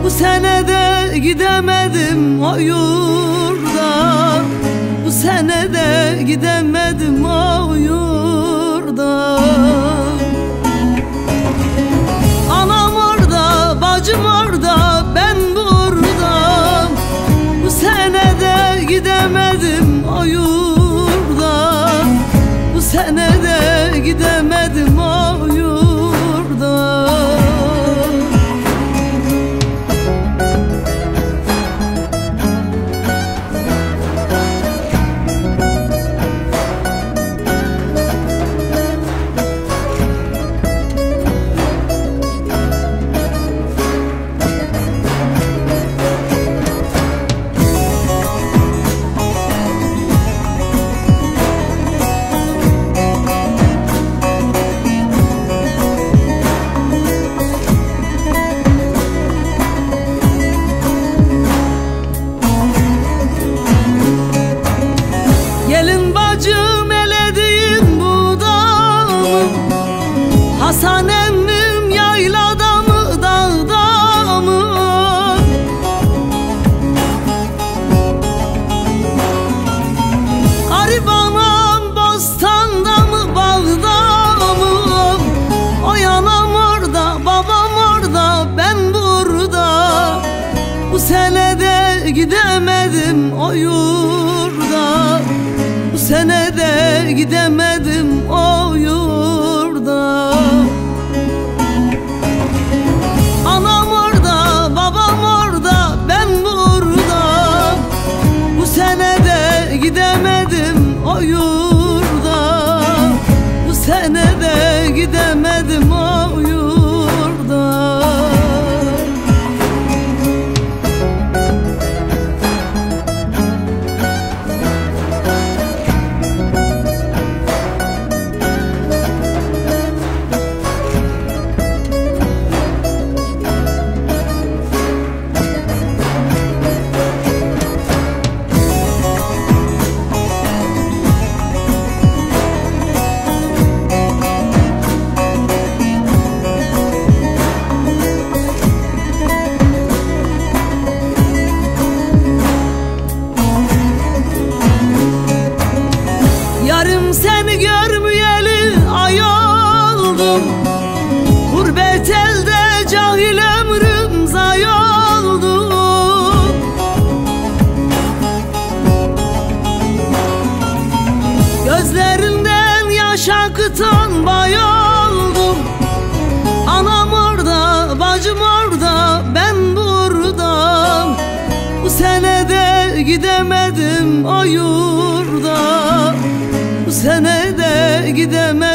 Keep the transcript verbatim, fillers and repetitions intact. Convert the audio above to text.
Bu sene de gidemedim o yurda, bu sene de gidemedim o yurda. Anam orada, bacım orada, ben burada. Bu sene de gidemedim o yurda, bu sene de gidemedim o yurda. Gelin bacım elediğin bu damı, Hasan emmim yaylada mı dağda mı? Garip anam bostanda mı bağda mı? Oy anam orada, babam orada, ben burada. Bu sene de gidemedim o yurda, bu sene de gidemedim o yurda. Anam orada, babam orada, ben burada. Bu sene de gidemedim o yurda, bu sene de gidemedim o yurda. Yarım seni görmeyeli ay oldum, gurbet elde cahil ömrüm zay oldu. Gözlerinden yaş akıtan bay oldum. Anam orada, bacım orada, ben burada. Bu sene de gidemedim o yurda, bu sene de gidemem